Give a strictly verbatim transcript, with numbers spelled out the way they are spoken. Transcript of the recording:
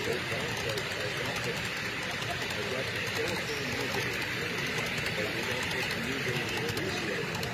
got the telephone number, but we don't get the new date release yet.